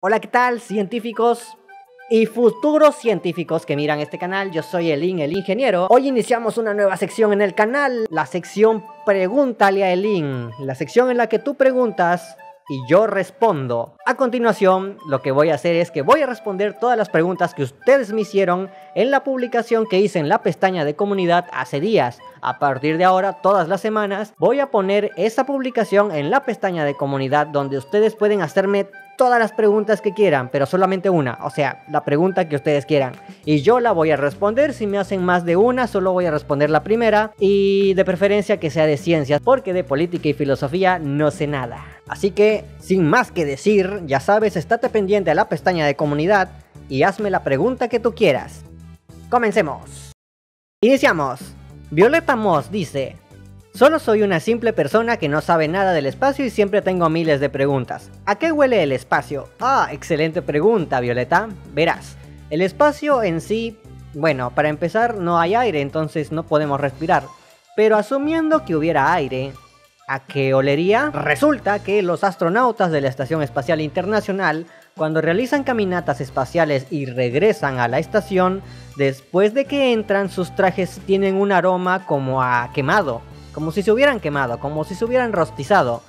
Hola, ¿qué tal, científicos y futuros científicos que miran este canal? Yo soy Elin, el ingeniero. Hoy iniciamos una nueva sección en el canal, la sección Pregúntale a Elin, la sección en la que tú preguntas y yo respondo. A continuación, lo que voy a hacer es que voy a responder todas las preguntas que ustedes me hicieron en la publicación que hice en la pestaña de comunidad hace días. A partir de ahora, todas las semanas, voy a poner esa publicación en la pestaña de comunidad donde ustedes pueden hacerme todas las preguntas que quieran, pero solamente una, o sea, la pregunta que ustedes quieran. Y yo la voy a responder. Si me hacen más de una, solo voy a responder la primera. Y de preferencia que sea de ciencias, porque de política y filosofía no sé nada. Así que, sin más que decir, ya sabes, estate pendiente a la pestaña de comunidad y hazme la pregunta que tú quieras. Comencemos. Iniciamos. Violeta Moss dice: solo soy una simple persona que no sabe nada del espacio y siempre tengo miles de preguntas. ¿A qué huele el espacio? Ah, excelente pregunta, Violeta. Verás, el espacio en sí, bueno, para empezar no hay aire, entonces no podemos respirar. Pero asumiendo que hubiera aire, ¿a qué olería? Resulta que los astronautas de la Estación Espacial Internacional, cuando realizan caminatas espaciales y regresan a la estación, después de que entran, sus trajes tienen un aroma como a quemado. Como si se hubieran quemado, como si se hubieran rostizado.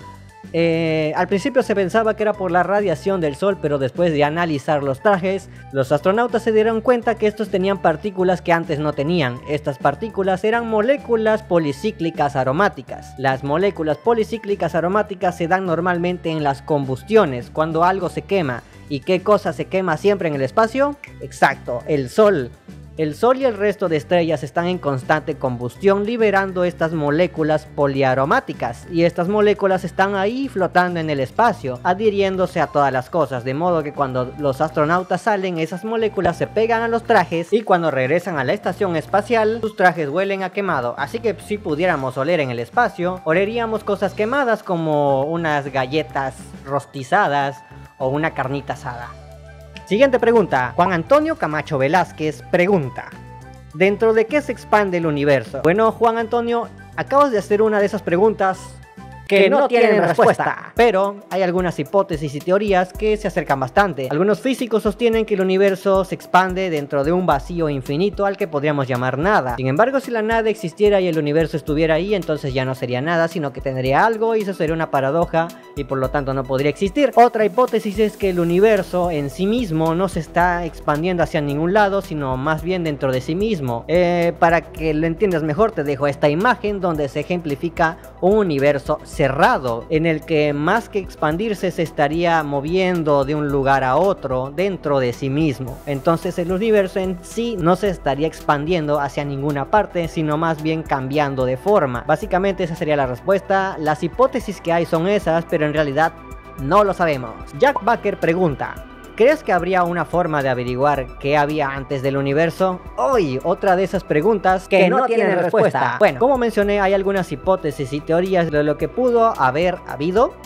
Al principio se pensaba que era por la radiación del sol, pero después de analizar los trajes, los astronautas se dieron cuenta que estos tenían partículas que antes no tenían. Estas partículas eran moléculas policíclicas aromáticas. Las moléculas policíclicas aromáticas se dan normalmente en las combustiones, cuando algo se quema. ¿Y qué cosa se quema siempre en el espacio? Exacto, el sol. El Sol y el resto de estrellas están en constante combustión, liberando estas moléculas poliaromáticas, y estas moléculas están ahí flotando en el espacio, adhiriéndose a todas las cosas, de modo que cuando los astronautas salen, esas moléculas se pegan a los trajes, y cuando regresan a la estación espacial, sus trajes huelen a quemado. Así que si pudiéramos oler en el espacio, oleríamos cosas quemadas como unas galletas rostizadas o una carnita asada. Siguiente pregunta. Juan Antonio Camacho Velázquez pregunta: ¿dentro de qué se expande el universo? Bueno, Juan Antonio, acabas de hacer una de esas preguntas que no tienen respuesta, pero hay algunas hipótesis y teorías que se acercan bastante. Algunos físicos sostienen que el universo se expande dentro de un vacío infinito al que podríamos llamar nada. Sin embargo, si la nada existiera y el universo estuviera ahí, entonces ya no sería nada, sino que tendría algo, y eso sería una paradoja y por lo tanto no podría existir. Otra hipótesis es que el universo en sí mismo no se está expandiendo hacia ningún lado, sino más bien dentro de sí mismo. Para que lo entiendas mejor, te dejo esta imagen donde se ejemplifica un universo cerrado, en el que más que expandirse se estaría moviendo de un lugar a otro dentro de sí mismo. Entonces el universo en sí no se estaría expandiendo hacia ninguna parte, sino más bien cambiando de forma. Básicamente esa sería la respuesta. Las hipótesis que hay son esas, pero en realidad no lo sabemos. Jack Baker pregunta: ¿crees que habría una forma de averiguar qué había antes del universo? Hoy, otra de esas preguntas que no tienen respuesta. Bueno, como mencioné, hay algunas hipótesis y teorías de lo que pudo haber habido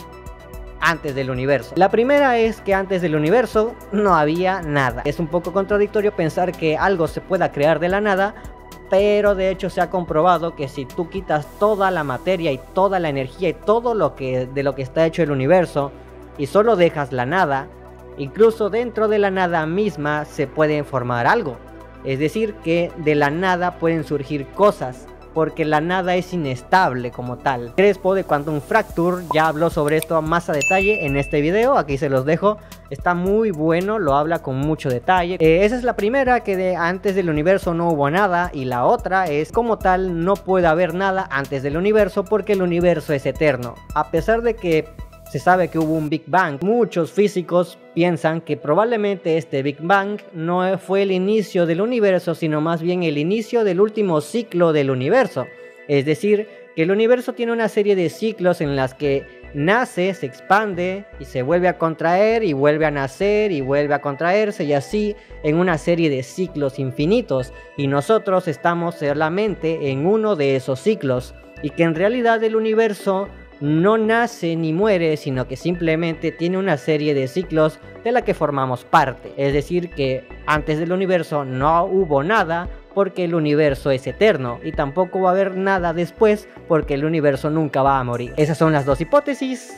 antes del universo. La primera es que antes del universo no había nada. Es un poco contradictorio pensar que algo se pueda crear de la nada, pero de hecho se ha comprobado que si tú quitas toda la materia y toda la energía y todo lo que de lo que está hecho el universo y solo dejas la nada, incluso dentro de la nada misma se puede formar algo. Es decir, que de la nada pueden surgir cosas, porque la nada es inestable como tal. Crespo de Quantum Fracture ya habló sobre esto más a detalle en este video, aquí se los dejo. Está muy bueno, lo habla con mucho detalle. Esa es la primera, que antes del universo no hubo nada, y la otra es como tal no puede haber nada antes del universo porque el universo es eterno. A pesar de que se sabe que hubo un Big Bang, muchos físicos piensan que probablemente este Big Bang no fue el inicio del universo, sino más bien el inicio del último ciclo del universo. Es decir, que el universo tiene una serie de ciclos en las que nace, se expande y se vuelve a contraer y vuelve a nacer y vuelve a contraerse, y así en una serie de ciclos infinitos, y nosotros estamos solamente en uno de esos ciclos, y que en realidad el universo no nace ni muere, sino que simplemente tiene una serie de ciclos de la que formamos parte. Es decir, que antes del universo no hubo nada porque el universo es eterno, y tampoco va a haber nada después porque el universo nunca va a morir. Esas son las dos hipótesis.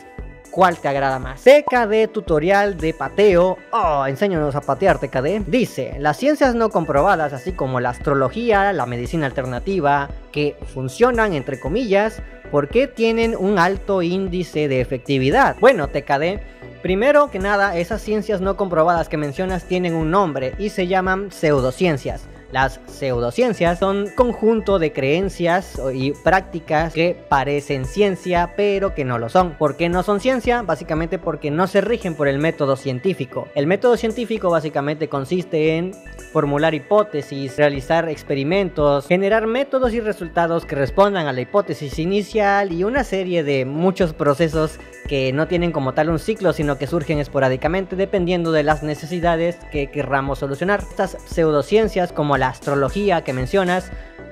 ¿cuál te agrada más? TKD Tutorial de Pateo. Oh, enséñanos a patear, TKD. Dice, las ciencias no comprobadas, así como la astrología, la medicina alternativa, que funcionan entre comillas, ¿por qué tienen un alto índice de efectividad? Bueno, TKD, primero que nada, esas ciencias no comprobadas que mencionas tienen un nombre y se llaman pseudociencias. Las pseudociencias son conjunto de creencias y prácticas que parecen ciencia, pero que no lo son. ¿Por qué no son ciencia? Básicamente porque no se rigen por el método científico. El método científico básicamente consiste en formular hipótesis, realizar experimentos, generar métodos y resultados que respondan a la hipótesis inicial y una serie de muchos procesos que no tienen como tal un ciclo, sino que surgen esporádicamente dependiendo de las necesidades que querramos solucionar. Estas pseudociencias, como la astrología que mencionas,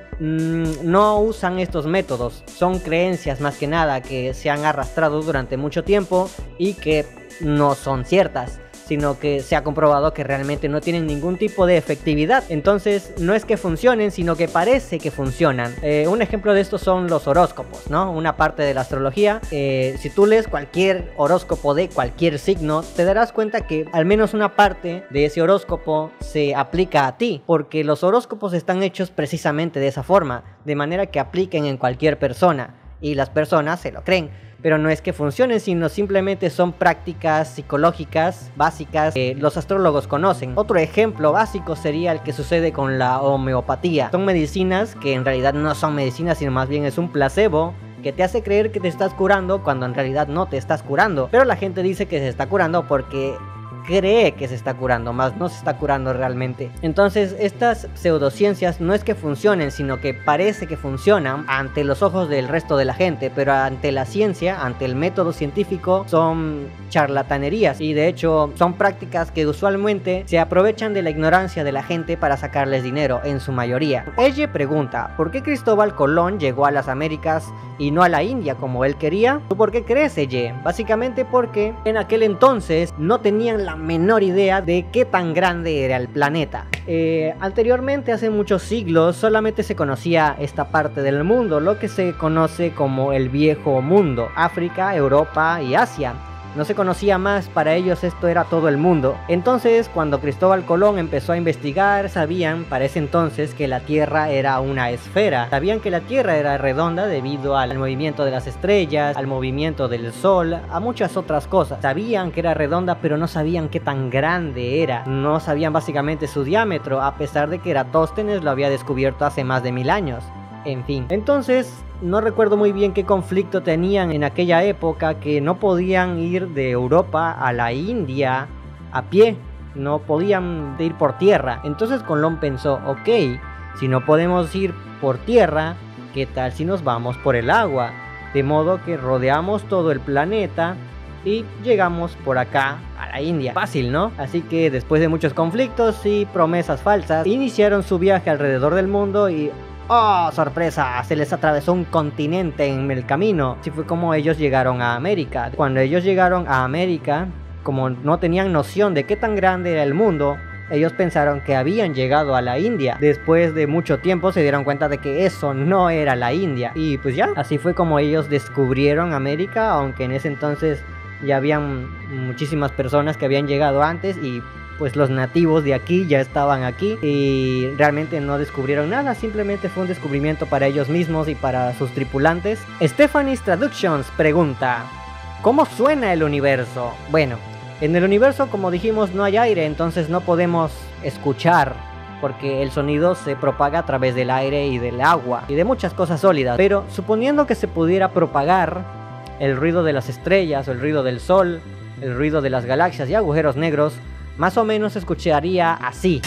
no usan estos métodos. Son creencias más que nada que se han arrastrado durante mucho tiempo y que no son ciertas, sino que se ha comprobado que realmente no tienen ningún tipo de efectividad. Entonces no es que funcionen, sino que parece que funcionan. Un ejemplo de esto son los horóscopos, ¿no? Una parte de la astrología. Si tú lees cualquier horóscopo de cualquier signo, te darás cuenta que al menos una parte de ese horóscopo se aplica a ti, porque los horóscopos están hechos precisamente de esa forma, de manera que apliquen en cualquier persona y las personas se lo creen. Pero no es que funcionen, sino simplemente son prácticas psicológicas básicas que los astrólogos conocen. Otro ejemplo básico sería el que sucede con la homeopatía. Son medicinas que en realidad no son medicinas, sino más bien es un placebo que te hace creer que te estás curando cuando en realidad no te estás curando. Pero la gente dice que se está curando porque cree que se está curando, más no se está curando realmente. Entonces estas pseudociencias no es que funcionen, sino que parece que funcionan ante los ojos del resto de la gente, pero ante la ciencia, ante el método científico, son charlatanerías y de hecho son prácticas que usualmente se aprovechan de la ignorancia de la gente para sacarles dinero, en su mayoría. Ella pregunta, ¿por qué Cristóbal Colón llegó a las Américas y no a la India como él quería? ¿Tú por qué crees, ella? Básicamente porque en aquel entonces no tenían la menor idea de qué tan grande era el planeta. Anteriormente, hace muchos siglos, solamente se conocía esta parte del mundo, lo que se conoce como el viejo mundo, África, Europa y Asia. No se conocía más, para ellos esto era todo el mundo. Entonces, cuando Cristóbal Colón empezó a investigar, sabían para ese entonces que la Tierra era una esfera. Sabían que la Tierra era redonda debido al movimiento de las estrellas, al movimiento del Sol, a muchas otras cosas. Sabían que era redonda, pero no sabían qué tan grande era. No sabían básicamente su diámetro, a pesar de que Eratóstenes lo había descubierto hace más de 1000 años. En fin, entonces no recuerdo muy bien qué conflicto tenían en aquella época, que no podían ir de Europa a la India a pie, no podían ir por tierra. Entonces Colón pensó, ok, si no podemos ir por tierra, ¿qué tal si nos vamos por el agua? De modo que rodeamos todo el planeta y llegamos por acá a la India. Fácil, ¿no? Así que después de muchos conflictos y promesas falsas, iniciaron su viaje alrededor del mundo y ¡oh, sorpresa! Se les atravesó un continente en el camino. Así fue como ellos llegaron a América. Cuando ellos llegaron a América, como no tenían noción de qué tan grande era el mundo, ellos pensaron que habían llegado a la India. Después de mucho tiempo se dieron cuenta de que eso no era la India. Y pues ya, así fue como ellos descubrieron América, aunque en ese entonces ya habían muchísimas personas que habían llegado antes y pues los nativos de aquí ya estaban aquí y realmente no descubrieron nada, simplemente fue un descubrimiento para ellos mismos y para sus tripulantes. Stephanie's Traductions pregunta, ¿cómo suena el universo? Bueno, en el universo, como dijimos, no hay aire, entonces no podemos escuchar, porque el sonido se propaga a través del aire y del agua y de muchas cosas sólidas. Pero suponiendo que se pudiera propagar el ruido de las estrellas o el ruido del sol, el ruido de las galaxias y agujeros negros, más o menos se escucharía así.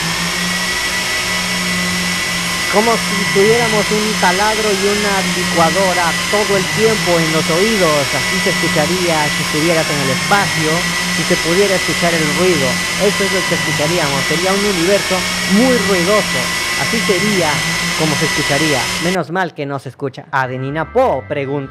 Como si tuviéramos un taladro y una licuadora todo el tiempo en los oídos. Así se escucharía si estuvieras en el espacio, si se pudiera escuchar el ruido. Eso es lo que escucharíamos. Sería un universo muy ruidoso. Así sería como se escucharía. Menos mal que no se escucha. Adenina Po pregunta,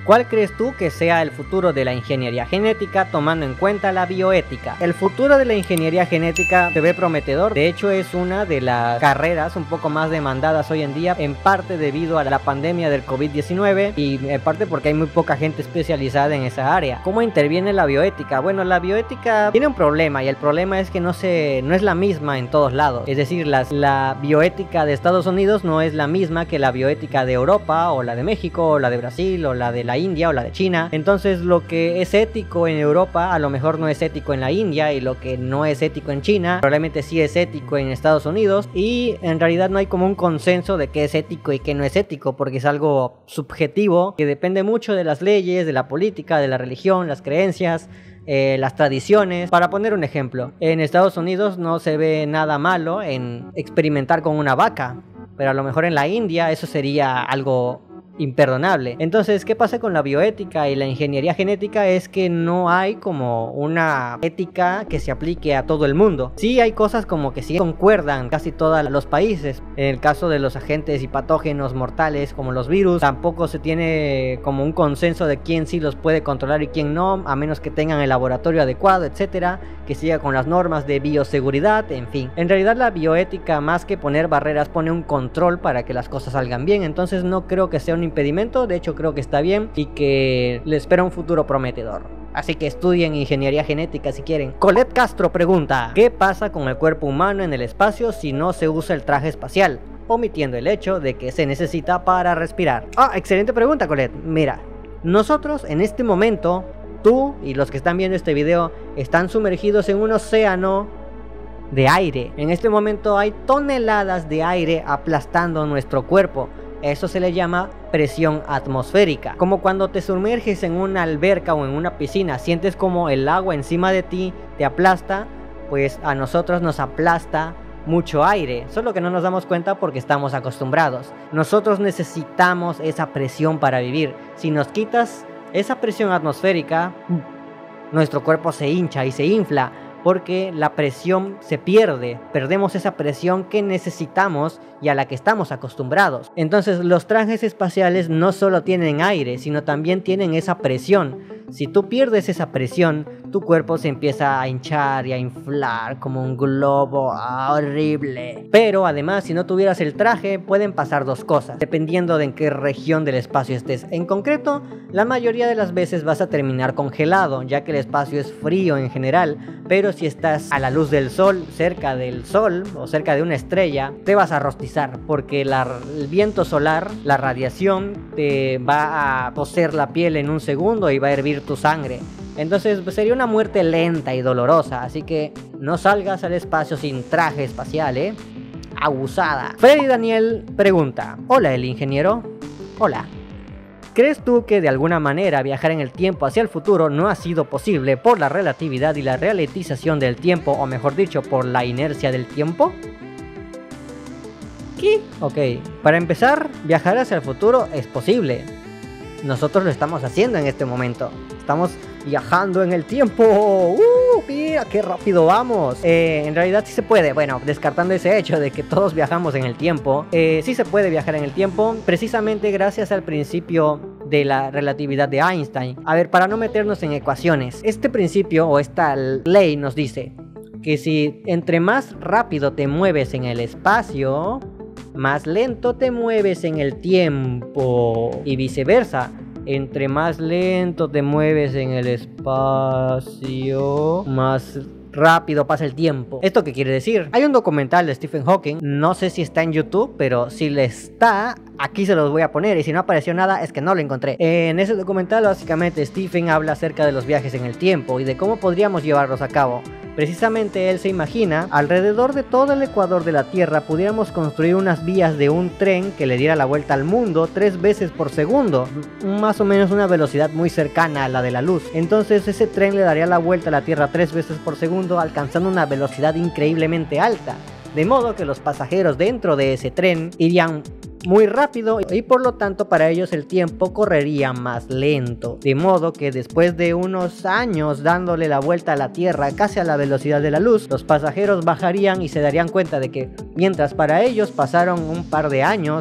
¿Cuál crees tú que sea el futuro de la ingeniería genética tomando en cuenta la bioética? El futuro de la ingeniería genética se ve prometedor. De hecho, es una de las carreras un poco más demandadas hoy en día, en parte debido a la pandemia del COVID-19 y en parte porque hay muy poca gente especializada en esa área. ¿Cómo interviene la bioética? Bueno, la bioética tiene un problema, y el problema es que no es la misma en todos lados. Es decir, la bioética de Estados Unidos no es la misma que la bioética de Europa, o la de México, o la de Brasil, o la de la India, o la de China. Entonces, lo que es ético en Europa a lo mejor no es ético en la India, y lo que no es ético en China probablemente sí es ético en Estados Unidos, y en realidad no hay como un consenso de qué es ético y qué no es ético, porque es algo subjetivo que depende mucho de las leyes, de la política, de la religión, las creencias, las tradiciones. Para poner un ejemplo, en Estados Unidos no se ve nada malo en experimentar con una vaca, pero a lo mejor en la India eso sería algo imperdonable. Entonces, ¿qué pasa con la bioética y la ingeniería genética? Es que no hay como una ética que se aplique a todo el mundo. Sí hay cosas como que sí concuerdan casi todos los países. En el caso de los agentes y patógenos mortales como los virus, tampoco se tiene como un consenso de quién sí los puede controlar y quién no, a menos que tengan el laboratorio adecuado, etcétera, que siga con las normas de bioseguridad, en fin. En realidad la bioética, más que poner barreras, pone un control para que las cosas salgan bien. Entonces no creo que sea un impedimento, de hecho creo que está bien y que le espera un futuro prometedor. Así que estudien ingeniería genética si quieren. Colette Castro pregunta: ¿qué pasa con el cuerpo humano en el espacio si no se usa el traje espacial? Omitiendo el hecho de que se necesita para respirar. Excelente pregunta, Colette. Mira, nosotros en este momento, tú y los que están viendo este video, están sumergidos en un océano de aire. En este momento hay toneladas de aire aplastando nuestro cuerpo. Eso se le llama presión atmosférica. Como cuando te sumerges en una alberca o en una piscina, sientes como el agua encima de ti te aplasta, pues a nosotros nos aplasta mucho aire, solo que no nos damos cuenta porque estamos acostumbrados. Nosotros necesitamos esa presión para vivir. Si nos quitas esa presión atmosférica, nuestro cuerpo se hincha y se infla, porque la presión se pierde, perdemos esa presión que necesitamos y a la que estamos acostumbrados. Entonces los trajes espaciales no solo tienen aire, sino también tienen esa presión. Si tú pierdes esa presión, tu cuerpo se empieza a hinchar y a inflar como un globo horrible. Pero además, si no tuvieras el traje, pueden pasar dos cosas, dependiendo de en qué región del espacio estés. En concreto, la mayoría de las veces vas a terminar congelado, ya que el espacio es frío en general, pero si estás a la luz del sol, cerca del sol o cerca de una estrella, te vas a rostizar, porque el viento solar, la radiación, te va a cocer la piel en un segundo y va a hervir tu sangre. Entonces sería una muerte lenta y dolorosa, así que no salgas al espacio sin traje espacial, abusada. Freddy Daniel pregunta: hola, el ingeniero. Hola. ¿Crees tú que de alguna manera viajar en el tiempo hacia el futuro no ha sido posible por la relatividad y la ralentización del tiempo, o mejor dicho, por la inercia del tiempo? ¿Qué? Ok, para empezar, viajar hacia el futuro es posible. Nosotros lo estamos haciendo en este momento. Estamos viajando en el tiempo. Mira qué rápido vamos. En realidad sí se puede. Bueno, descartando ese hecho de que todos viajamos en el tiempo, sí se puede viajar en el tiempo, precisamente gracias al principio de la relatividad de Einstein. A ver, para no meternos en ecuaciones, este principio o esta ley nos dice que si entre más rápido te mueves en el espacio, más lento te mueves en el tiempo, y viceversa. Entre más lento te mueves en el espacio, más rápido pasa el tiempo. ¿Esto qué quiere decir? Hay un documental de Stephen Hawking, no sé si está en YouTube, pero si le está, aquí se los voy a poner, y si no apareció nada es que no lo encontré. En ese documental básicamente Stephen habla acerca de los viajes en el tiempo y de cómo podríamos llevarlos a cabo. Precisamente él se imagina, alrededor de todo el ecuador de la Tierra pudiéramos construir unas vías de un tren que le diera la vuelta al mundo 3 veces por segundo, más o menos una velocidad muy cercana a la de la luz. Entonces ese tren le daría la vuelta a la Tierra 3 veces por segundo, alcanzando una velocidad increíblemente alta, de modo que los pasajeros dentro de ese tren irían muy rápido y por lo tanto para ellos el tiempo correría más lento, de modo que después de unos años dándole la vuelta a la Tierra casi a la velocidad de la luz, los pasajeros bajarían y se darían cuenta de que mientras para ellos pasaron un par de años,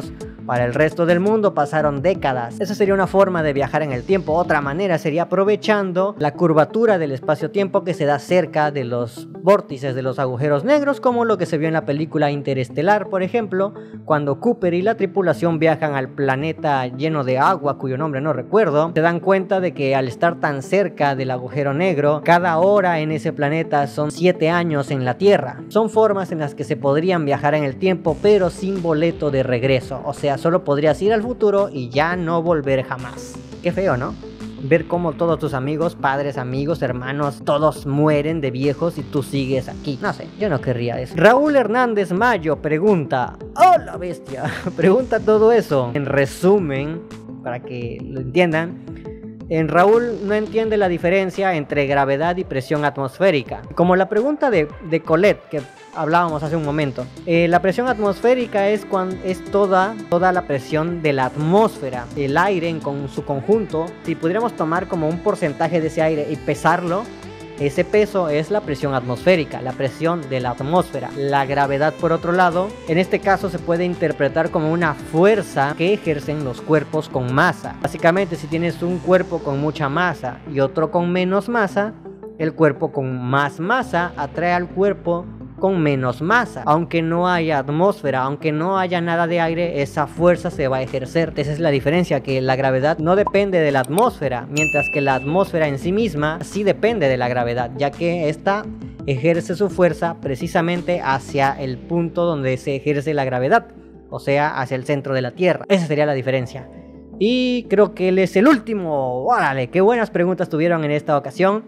Para el resto del mundo pasaron décadas. Esa sería una forma de viajar en el tiempo. Otra manera sería aprovechando la curvatura del espacio-tiempo que se da cerca de los vórtices de los agujeros negros, como lo que se vio en la película Interestelar, por ejemplo, cuando Cooper y la tripulación viajan al planeta lleno de agua, cuyo nombre no recuerdo. Se dan cuenta de que al estar tan cerca del agujero negro, cada hora en ese planeta son 7 años en la Tierra. Son formas en las que se podrían viajar en el tiempo, pero sin boleto de regreso. O sea, solo podrías ir al futuro y ya no volver jamás. Qué feo, ¿no? Ver cómo todos tus amigos, padres, amigos, hermanos, todos mueren de viejos y tú sigues aquí. No sé, yo no querría eso. Raúl Hernández Mayo pregunta: ¡hola bestia! Pregunta todo eso. En resumen, para que lo entiendan, Raúl no entiende la diferencia entre gravedad y presión atmosférica. Como la pregunta de Colette que hablábamos hace un momento. La presión atmosférica es toda la presión de la atmósfera. El aire en su conjunto, si pudiéramos tomar como un porcentaje de ese aire y pesarlo, ese peso es la presión atmosférica, la presión de la atmósfera. La gravedad, por otro lado, en este caso se puede interpretar como una fuerza que ejercen los cuerpos con masa. Básicamente, si tienes un cuerpo con mucha masa y otro con menos masa, el cuerpo con más masa atrae al cuerpo con menos masa. Aunque no haya atmósfera, aunque no haya nada de aire, esa fuerza se va a ejercer. Esa es la diferencia, que la gravedad no depende de la atmósfera, mientras que la atmósfera en sí misma sí depende de la gravedad, ya que esta ejerce su fuerza precisamente hacia el punto donde se ejerce la gravedad, o sea, hacia el centro de la Tierra. Esa sería la diferencia. Y creo que él es el último. ¡Órale! ¡Qué buenas preguntas tuvieron en esta ocasión!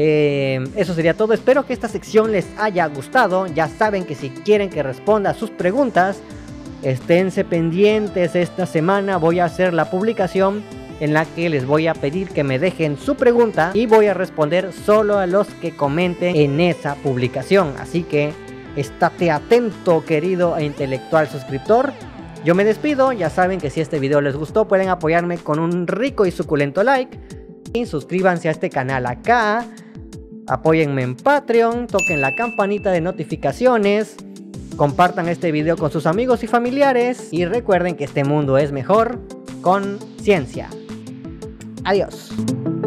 Eso sería todo. Espero que esta sección les haya gustado. Ya saben que si quieren que responda a sus preguntas, esténse pendientes. Esta semana voy a hacer la publicación en la que les voy a pedir que me dejen su pregunta y voy a responder solo a los que comenten en esa publicación. Así que estate atento, querido e intelectual suscriptor. Yo me despido. Ya saben que si este video les gustó, pueden apoyarme con un rico y suculento like. Y suscríbanse a este canal acá. Apóyenme en Patreon. Toquen la campanita de notificaciones. Compartan este video con sus amigos y familiares. Y recuerden que este mundo es mejor con ciencia. Adiós.